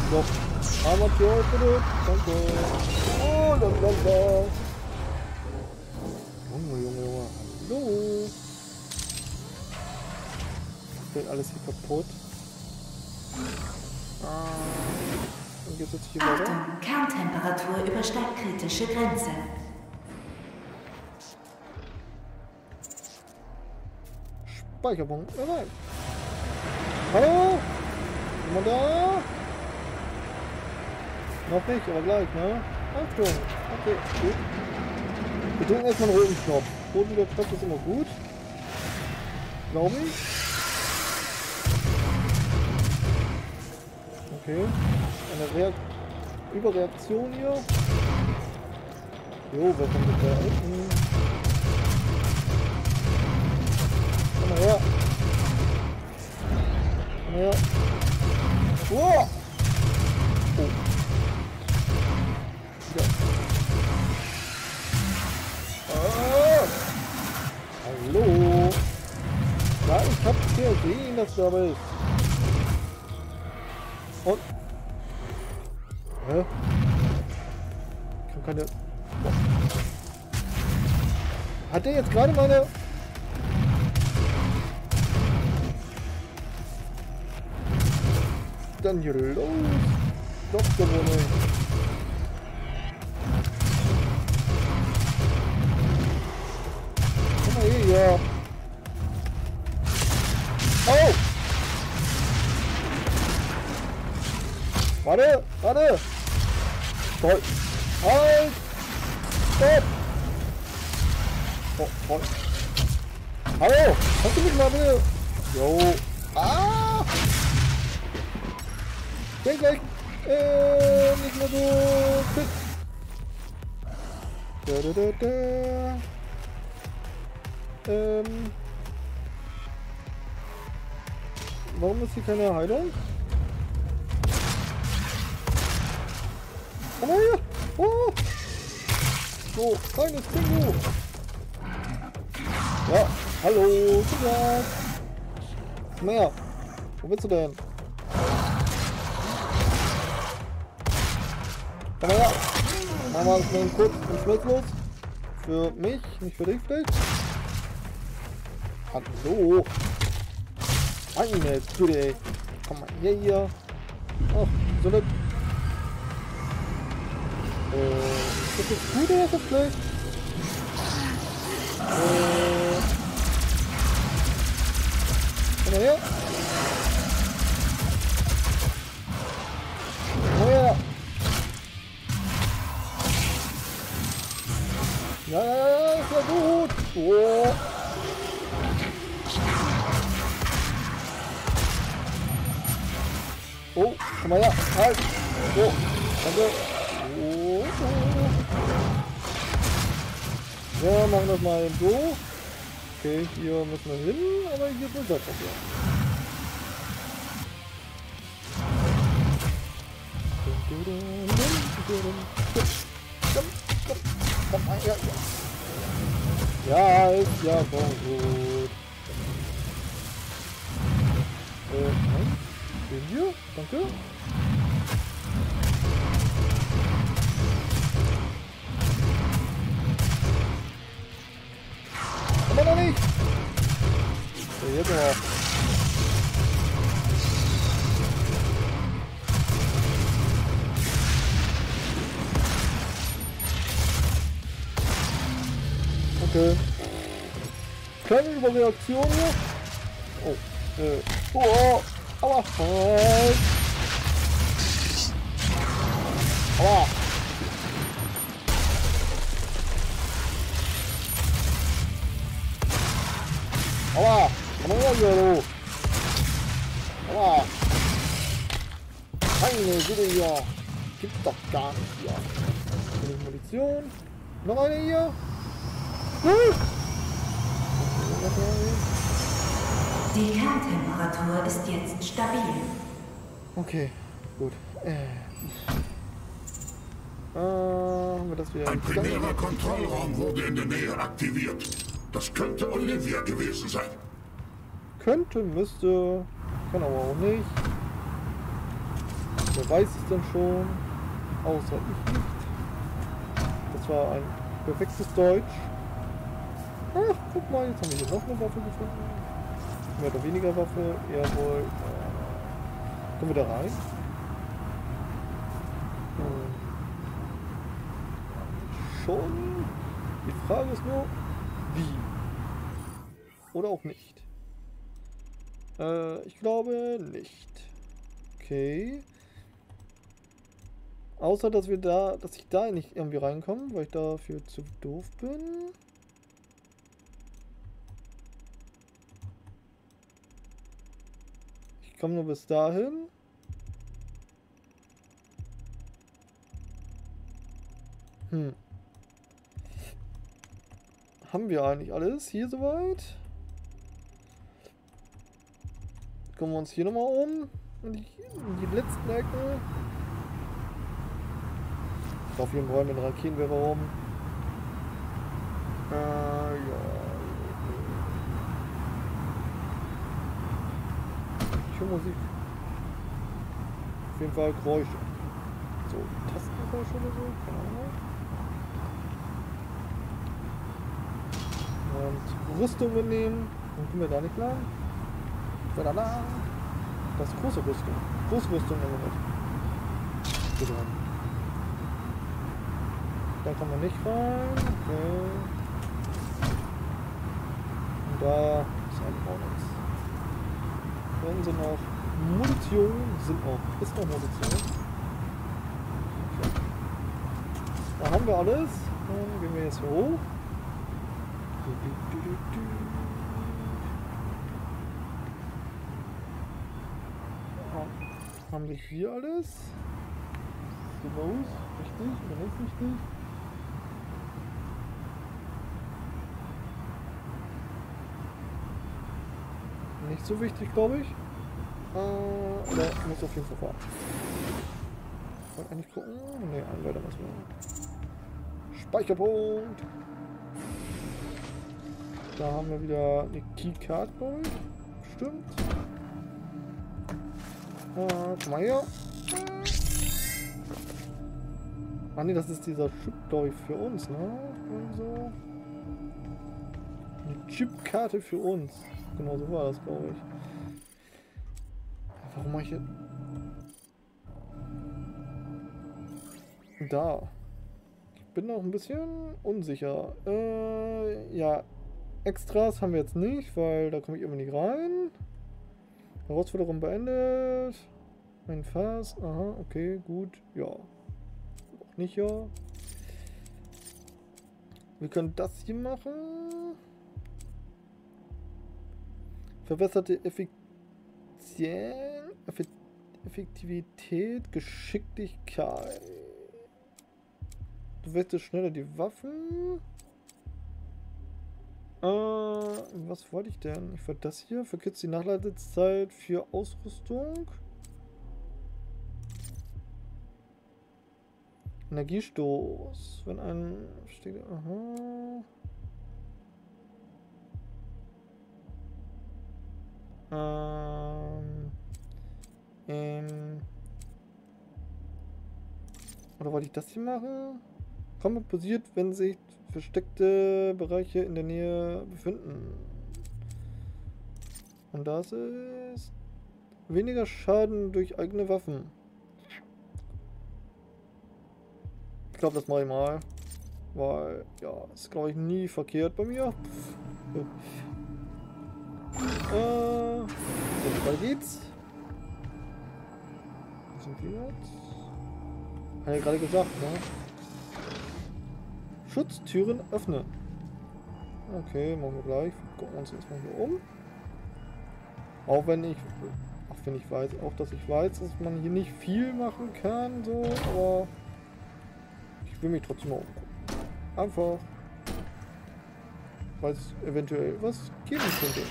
So. Armatur, bitte. Danke. Oh, lalala. Junge. Hallo. Wird alles hier kaputt. Dann geht's jetzt hier weiter. Achtung, Kerntemperatur übersteigt kritische Grenze. Speicherpunkt. Nein. Hallo? Jemand da? Noch nicht, aber gleich, ne? Achtung. Okay, gut. Wir drücken erstmal den roten Knopf. Roten Knopf ist immer gut. Glaube ich. Okay. Eine Überreaktion hier. Jo, wer kommt denn da unten? Komm mal her. Komm mal her. Wow! Oh. Ja. Hallo! Ja, ich hab gesehen, dass du da bist. Und? Hä? Ich kann keine... Boah. Hat der jetzt gerade meine... Dann hier los. Doch gewonnen. Komm mal her. Oh! Warte! Stopp! Halt! Stopp! Oh, voll. Hallo! Kannst du mich mal bitte? Jo! Ah! Gleich! Nicht mehr so fit! Warum ist hier keine Heilung? Komm her! Oh! So, kleines Bingo! Ja, hallo! Ja. Komm her! Wo willst du denn? Komm her! Machen wir uns mal kurz und schmerzlos. Für mich, nicht für dich vielleicht. Hallo! Eine Güte, ey! Komm mal hier! Ach, so eine... ist das gut oder ist das schlecht? Komm mal her! Komm mal her! Ja, ist ja gut! Oh. Oh, komm mal her! Halt! So, danke! Oh. Ja, machen das mal eben so. Okay, hier müssen wir hin, aber hier ist ein Seitverkehr. Komm mal her. Ja, ist ja schon gut. Nein. Den hier, danke. Aber noch nicht! So, jetzt noch. Okay. Keine Überreaktion hier. Oh, aua, halt! Aua! Aua! Komm mal her, du! Aua! Keine Güte hier! Gibt's doch gar nicht hier! Genug Munition! Noch eine hier! Die Kerntemperatur ist jetzt stabil. Okay, gut. Haben wir das wieder? Ein primärer Kontrollraum wurde in der Nähe aktiviert. Das könnte Olivia gewesen sein. Könnte, müsste, kann aber auch nicht. Wer weiß es denn schon? Außer ich nicht. Das war ein perfektes Deutsch. Ach, guck mal, jetzt haben wir hier noch eine Waffe gefunden. Mehr oder weniger Waffe. Jawohl. Kommen wir da rein? Schon. Die Frage ist nur, wie? Oder auch nicht. Ich glaube nicht. Okay. Außer, dass ich da nicht irgendwie reinkomme, weil ich dafür zu doof bin. Ich komme nur bis dahin. Haben wir eigentlich alles hier soweit? Gucken wir uns hier nochmal um. In die letzten Ecken. Ich laufe hier im Räumen mit Raketenwerfer rum. Ja. Ich höre Musik. Auf jeden Fall Geräusche. So, Tastengeräusche oder so? Keine Ahnung. Und Rüstung mitnehmen. Dann kommen wir da nicht lang. Da. Das ist große Rüstung. Große Rüstung nehmen wir mit. Bitte. Da kommen wir nicht rein. Okay. Und da ist eigentlich auch nichts. Da unten sind noch Munition. Ist noch Munition. Okay. Da haben wir alles. Dann gehen wir jetzt hier hoch. Haben wir hier alles? Sieht aus? Richtig oder nicht richtig? Nicht so wichtig, glaube ich. Aber muss auf jeden Fall fahren. Ich wollte eigentlich gucken. Ne, einen weiter müssen wir. Speicherpunkt. Da haben wir wieder eine Keycard, glaube ich. Stimmt. Komm mal her. Ah ne, das ist dieser Chip, glaube ich, für uns, ne? So. Eine Chipkarte für uns. Genau so war das, glaube ich. Warum mache ich hier... Da. Ich bin noch ein bisschen unsicher. Ja. Extras haben wir jetzt nicht, weil da komme ich immer nicht rein. Herausforderung beendet. Ein Fass. Aha, okay, gut. Ja. Auch nicht, ja. Wir können das hier machen. Verbesserte Effektivität, Geschicklichkeit. Du wechselst schneller die Waffen. Was wollte ich denn? Ich wollte das hier. Verkürzt die Nachladezeit für Ausrüstung. Energiestoß. Wenn ein... Steht, aha. Oder wollte ich das hier machen? Combat posiert, wenn sich versteckte Bereiche in der Nähe befinden. Und das ist weniger Schaden durch eigene Waffen. Ich glaube, das mache ich mal. Weil, ja, ist glaube ich nie verkehrt bei mir. Weiter geht's. Wo sind wir jetzt? Hat ja gerade gesagt, ne? Schutztüren öffnen. Okay, machen wir gleich. Gucken wir uns erstmal hier um. Auch wenn ich weiß, dass ich weiß, dass man hier nicht viel machen kann, so, aber ich will mich trotzdem mal umgucken. Einfach, weil es eventuell was geben könnte.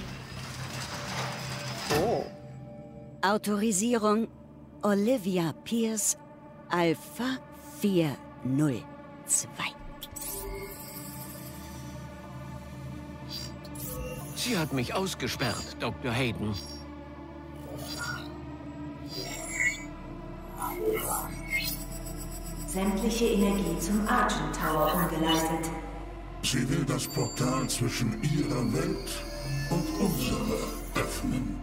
Oh. Autorisierung Olivia Pierce Alpha 402. Sie hat mich ausgesperrt, Dr. Hayden. Sämtliche Energie zum Argent Tower umgeleitet. Sie will das Portal zwischen ihrer Welt und unserer öffnen.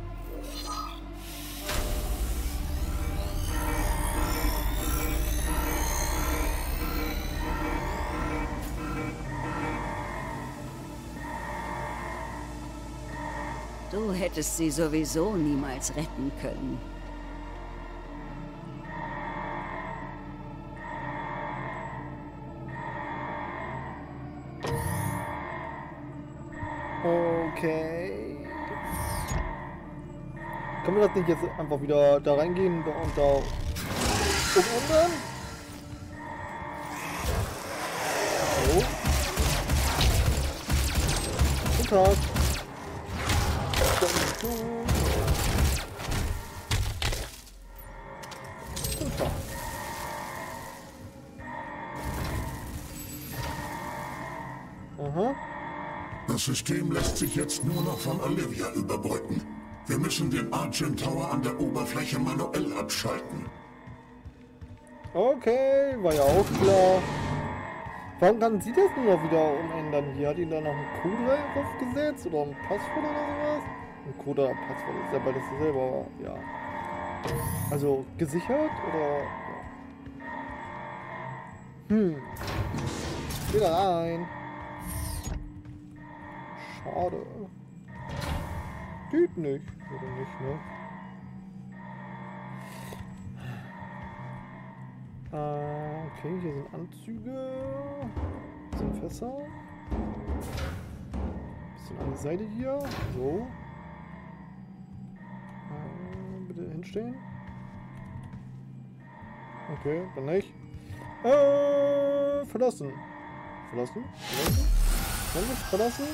Du hättest sie sowieso niemals retten können. Okay. Können wir das nicht jetzt einfach wieder da reingehen und da umändern? So. Guten Tag. Guten Tag. Aha. Das System lässt sich jetzt nur noch von Olivia überbrücken. Wir müssen den Argent Tower an der Oberfläche manuell abschalten. Okay, war ja auch klar. Warum kann sie das nur noch wieder umändern hier? Hat ihn da noch einen Code draufgesetzt oder ein Passwort oder sowas? Ein Code oder Passwort ist ja beides selber, ja. Also gesichert oder... Ja. Wieder rein. Schade. Geht nicht. Oder nicht, ne? Okay, hier sind Anzüge. Hier sind Fässer. Bisschen an die Seite hier. So. Bitte hinstellen. Okay, dann nicht. Verlassen. Verlassen? Verlassen? Kann ich verlassen?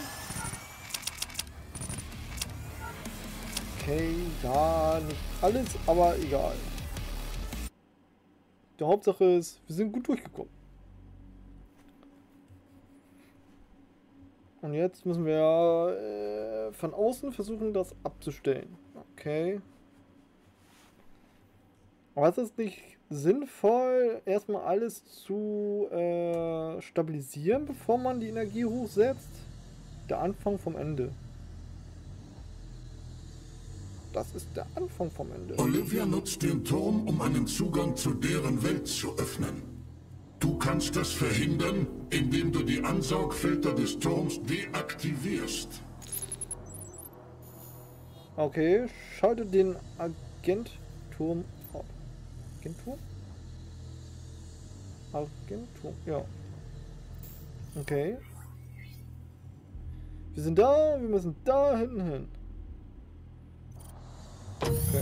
Okay, ja, nicht alles, aber egal. Die Hauptsache ist, wir sind gut durchgekommen. Und jetzt müssen wir von außen versuchen, das abzustellen. Okay. Aber ist es nicht sinnvoll, erstmal alles zu stabilisieren, bevor man die Energie hochsetzt? Der Anfang vom Ende. Das ist der Anfang vom Ende. Olivia nutzt den Turm, um einen Zugang zu deren Welt zu öffnen. Du kannst das verhindern, indem du die Ansaugfilter des Turms deaktivierst. Okay, schalte den Agentturm ab. Agentturm? Agentturm, ja. Okay. Wir sind da, wir müssen da hinten hin. Okay.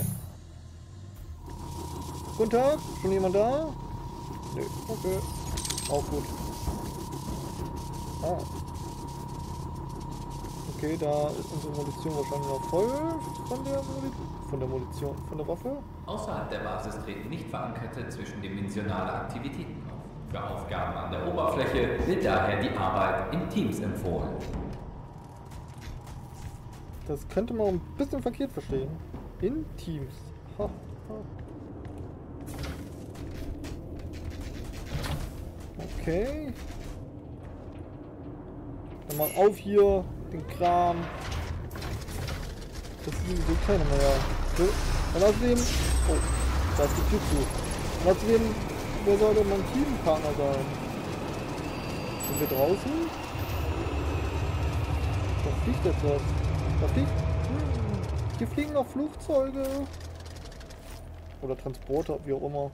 Guten Tag, schon jemand da? Nö, okay. Auch gut. Ah. Okay, da ist unsere Munition wahrscheinlich noch voll von der Waffe. Außerhalb der Basis treten nicht verankerte zwischendimensionale Aktivitäten auf. Für Aufgaben an der Oberfläche wird daher die Arbeit in Teams empfohlen. Das könnte man ein bisschen verkehrt verstehen. In Teams. Ha, ha. Okay. Dann mal auf hier den Kram. Das ist sowieso keiner mehr. So. Und außerdem... Oh, da ist die Tür zu. Und außerdem, wer sollte mein Teampartner sein? Sind wir draußen? Da fliegt etwas. Da fliegt... Hier fliegen noch Flugzeuge. Oder Transporter, wie auch immer.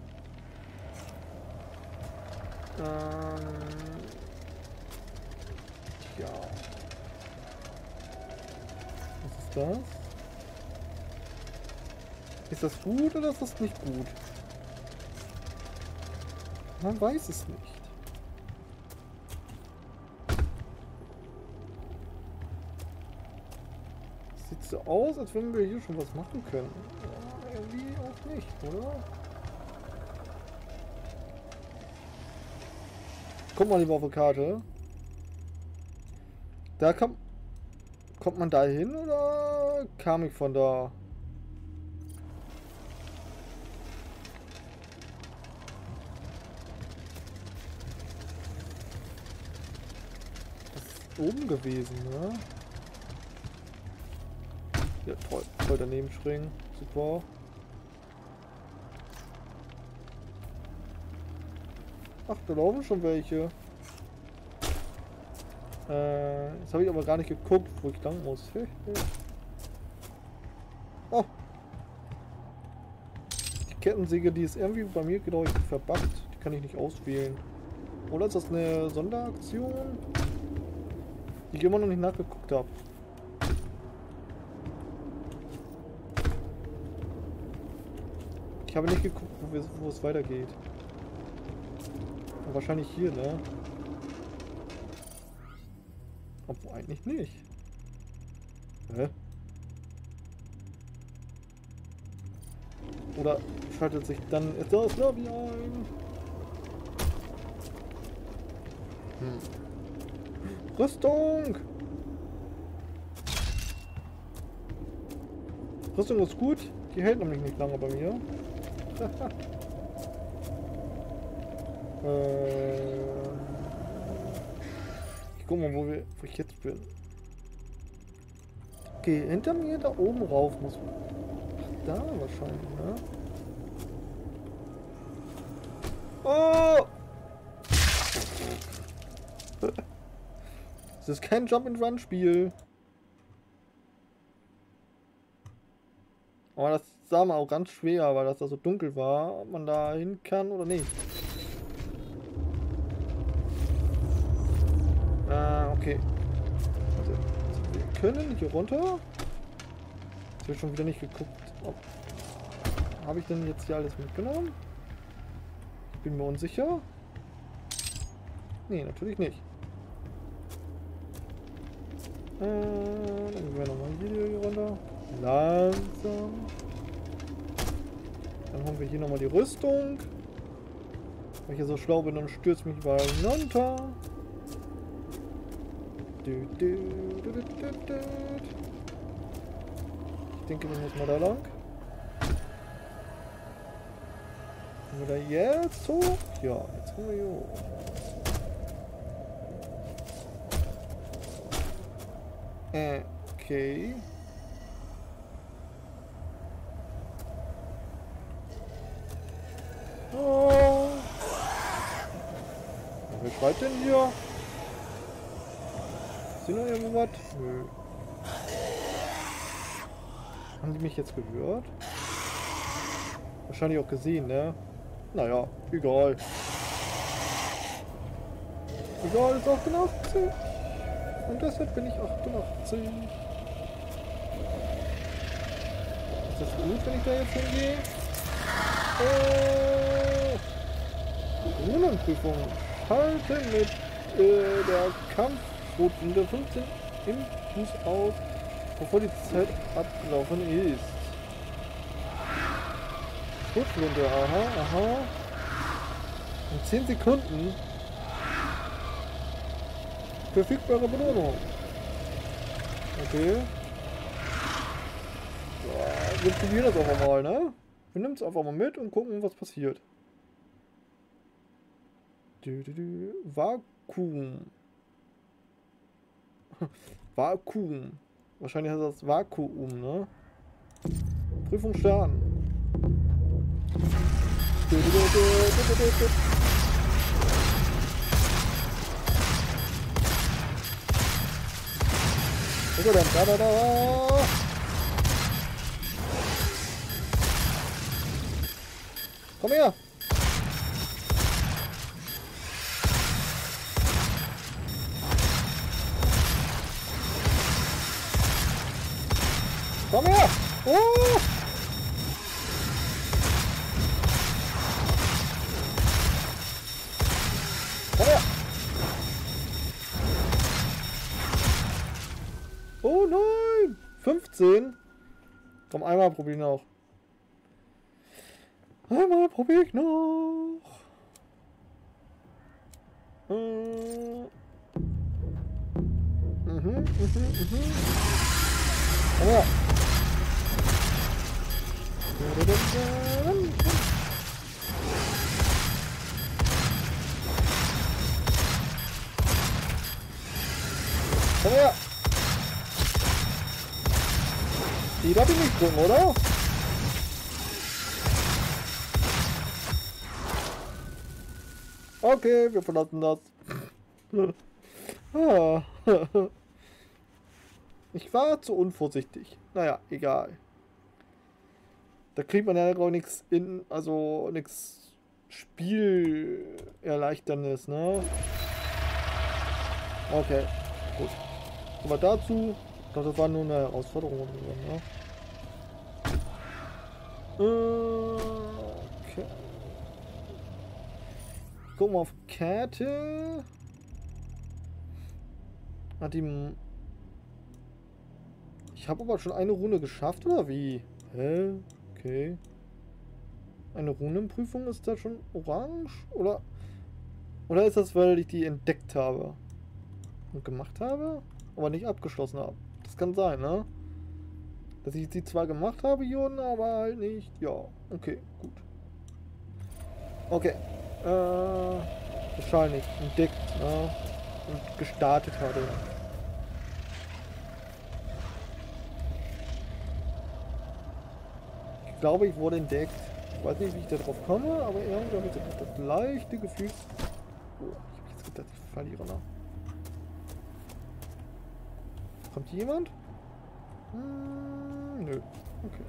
Ja. Was ist das? Ist das gut oder ist das nicht gut? Man weiß es nicht. Sieht so aus, als wenn wir hier schon was machen können. Ja, irgendwie auch nicht, oder? Guck mal lieber auf die Karte. Da kommt man da hin oder kam ich von da? oben gewesen, ne? Ja, toll. Voll daneben springen. Super. Ach, da laufen schon welche. Jetzt habe ich aber gar nicht geguckt, wo ich lang muss. Oh. Die Kettensäge, die ist irgendwie bei mir, glaube ich, verbuggt. Die kann ich nicht auswählen. Oder ist das eine Sonderaktion, die ich immer noch nicht nachgeguckt habe? Ich habe nicht geguckt, wo es weitergeht. Aber wahrscheinlich hier, ne? Obwohl eigentlich nicht. Hä? Oder schaltet sich dann das Lobby ein? Rüstung! Rüstung ist gut. Die hält nämlich nicht lange bei mir. Ich guck mal, wo ich jetzt bin. Okay, hinter mir da oben rauf muss man. Ach, da wahrscheinlich, ne? Oh! Das ist kein Jump-and-Run-Spiel. Aber das sah mal auch ganz schwer, weil das da so dunkel war, ob man da hin kann oder nicht. Okay. Also, wir können hier runter. Jetzt habe ich schon wieder nicht geguckt. Habe ich denn jetzt hier alles mitgenommen? Ich bin mir unsicher. Nee, natürlich nicht. Dann gehen wir nochmal hier runter. Langsam. Dann haben wir hier nochmal die Rüstung. Wenn ich hier so schlau bin, dann stürzt mich mal hinunter. Ich denke, wir müssen mal da lang. Kommen wir da jetzt hoch? Ja, jetzt kommen wir hier hoch. Okay. Oh. Wer schreit denn hier? Ist hier noch irgendwo was? Nö. Haben die mich jetzt gehört? Wahrscheinlich auch gesehen, ne? Naja, egal. Egal, ist 88. Und deshalb bin ich 88. Ist das gut, wenn ich da jetzt hingehe? Runenprüfung. Schalte mit der Kampfrunde 15 im Fuß auf, bevor die Zeit ablaufen ist. Schrotflinte, aha. In 10 Sekunden. Verfügbare Belohnung. Okay. Ja, wir probieren das einfach mal, ne? Wir nehmen es einfach mal mit und gucken, was passiert. Vakuum. Vakuum. Wahrscheinlich heißt das Vakuum, ne? Prüfung starten. Da. Komm her! Komm her! Oh! Komm her! Oh nein! 15? Komm, einmal probieren noch. Einmal probiere ich noch. Komm her. Komm her! Die darf ich nicht drücken, oder? Okay, wir verlassen das. Ah. Ich war zu unvorsichtig. Naja, egal. Da kriegt man ja auch nichts in, also nichts Spielerleichterndes, ne? Okay, gut. Aber dazu, ich glaube, das war nur eine Herausforderung oder so, ne? Okay. Gucken wir auf Karte. Hat die... Ich habe aber schon eine Runde geschafft, oder wie? Hä? Okay. Eine Rundenprüfung ist da schon orange? Oder ist das, weil ich die entdeckt habe? Und gemacht habe? Aber nicht abgeschlossen habe. Das kann sein, ne? Dass ich die zwar gemacht habe hier unten, aber halt nicht. Ja, okay, gut. Okay. Wahrscheinlich entdeckt, ne? Und gestartet hatte. Ich glaube, ich wurde entdeckt. Ich weiß nicht, wie ich da drauf komme, aber irgendwie habe ich das leichte Gefühl. Oh, ich habe jetzt gedacht, ich verliere noch. Kommt hier jemand? Nö. Okay.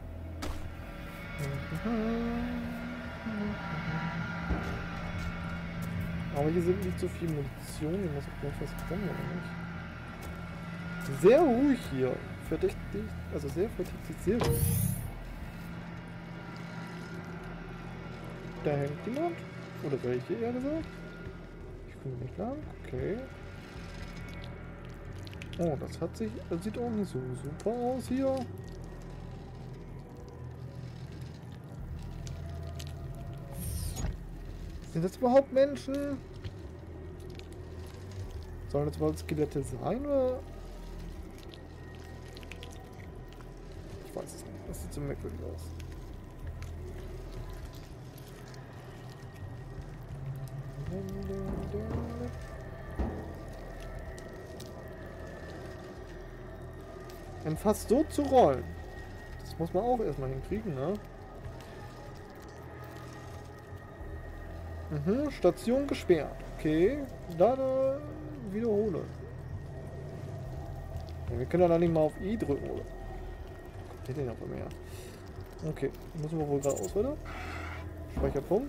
Aber hier sind nicht so viel Munition. Hier muss auch gleich was kommen, oder nicht? Sehr ruhig hier. Verdächtig. Also sehr verdächtig, sehr ruhig. Da hängt jemand. Oder welche, eher gesagt. Ich komme nicht lang. Okay. Oh, das sieht auch nicht so super aus hier. Sind das überhaupt Menschen? Sollen das überhaupt Skelette sein, oder? Ich weiß es nicht. Das sieht so merkwürdig aus. Ein Fass so zu rollen. Das muss man auch erstmal hinkriegen, ne? Mhm, Station gesperrt. Okay. Dann wiederhole. Ja, wir können ja dann nicht mal auf I drücken, oder? Kommt der denn auf mehr? Okay, müssen wir wohl geradeaus weiter. Speicherpunkt.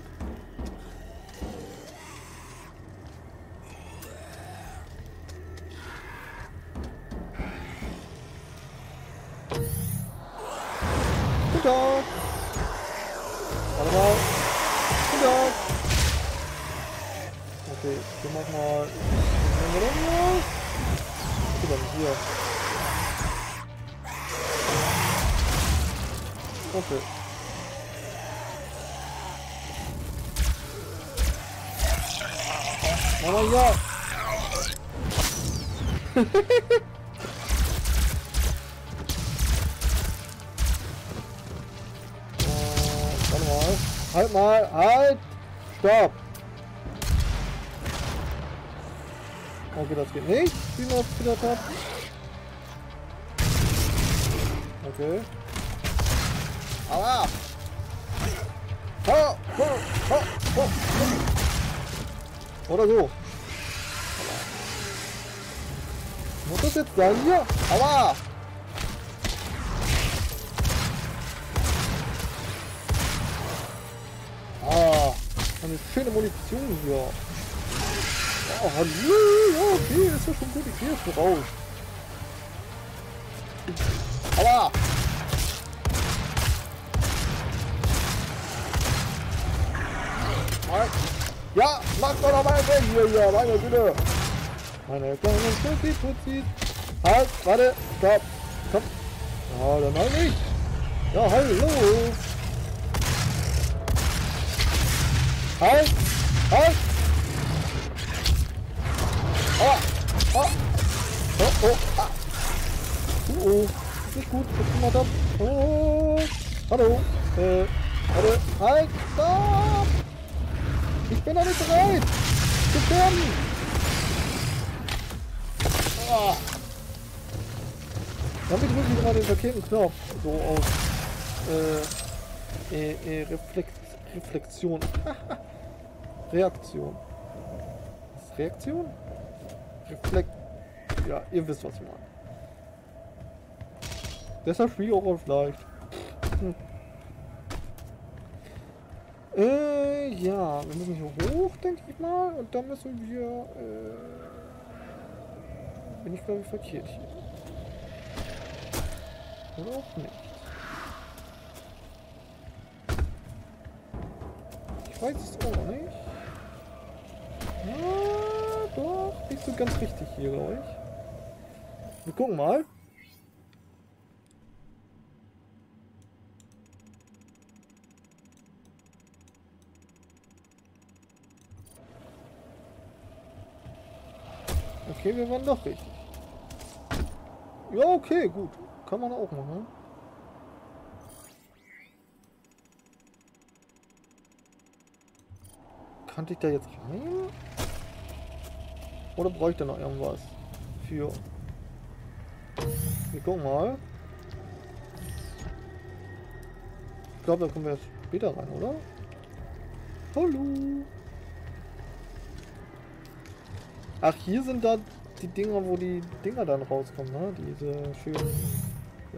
Guten Tag! Warte mal! Guten Tag! Okay, wir machen mal... Was ist denn hier? Okay. Mama, ja! Warte mal. Halt mal! Halt! Stopp! Okay, das geht nicht, wie man es gedacht hat. Okay. Aua! Ha! Ha! Ha! Ha! Oder so. Muss das jetzt sein hier? Aua! Ah, eine schöne Munition hier. Oh, hallo! Ja, okay, ist ja schon gut. Ich gehe jetzt schon raus. Aua! Ja, mach doch noch mal weg hier, meine Güte! Meine kleinen Putzi-Putzis. Halt, warte, stopp, komm. Ja, dann halt nicht. Ja, hallo. Halt, halt. Ah, ah. Oh, oh, ah. Oh, ist nicht gut, was gemacht hab. Oh, hallo. Warte, halt, stopp. Ich bin noch nicht bereit. Zu sterben. Oh, Damit drücke ich gerade den verkehrten Knopf. So aus Reflexion. Reaktion. Was ist Reaktion? Ja, ihr wisst, was ich meine. Deshalb spiele ich auch auf leicht. Ja, wir müssen hier hoch, denke ich mal. Und dann müssen wir, bin ich glaube ich verkehrt hier. Oder auch nicht. Ich weiß es auch nicht. Ja, doch, nicht so ganz richtig hier, glaube ich. Wir gucken mal. Okay, wir waren doch richtig. Ja, okay, gut. Kann man auch machen. Kann ich da jetzt rein? Oder brauche ich da noch irgendwas für? Wir gucken mal. Ich glaube, da kommen wir jetzt später rein, oder? Hallo! Ach, hier sind da die Dinger, wo die Dinger dann rauskommen, ne? Diese schönen... Ja.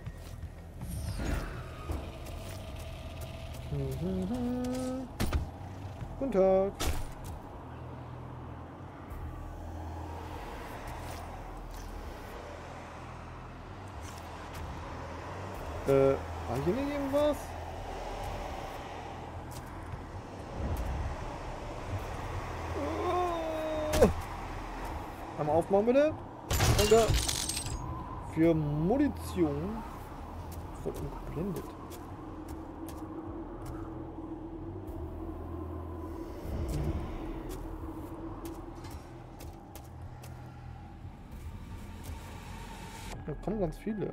Guten Tag. War hier nicht irgendwas? Einmal aufmachen bitte. Danke. Für Munition. Voll umgeblendet. Da kommen ganz viele.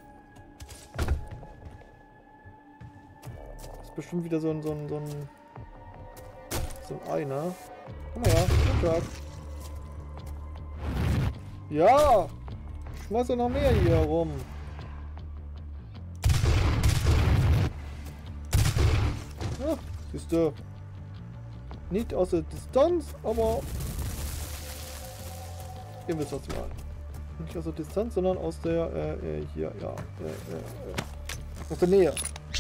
Das ist bestimmt wieder so ein Ei, ne? Komm mal her. Guten Tag. Ja! Schmeiß doch noch mehr hier rum. Ja, siehst du. Nicht aus der Distanz, aber... Ihr wisst was ich meine. Nicht aus der Distanz, sondern aus der, hier, ja, aus der Nähe.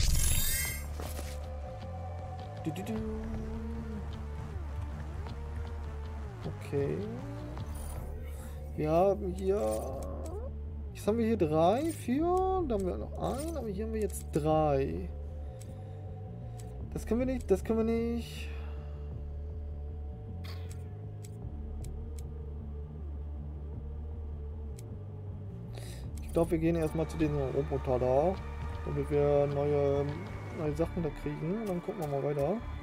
Okay. Wir haben hier... Jetzt haben wir hier 3, 4, dann haben wir noch 1, aber hier haben wir jetzt 3. Das können wir nicht, das können wir nicht. Ich glaube, wir gehen erstmal zu diesem Roboter da, damit wir neue Sachen da kriegen. Und dann gucken wir mal weiter.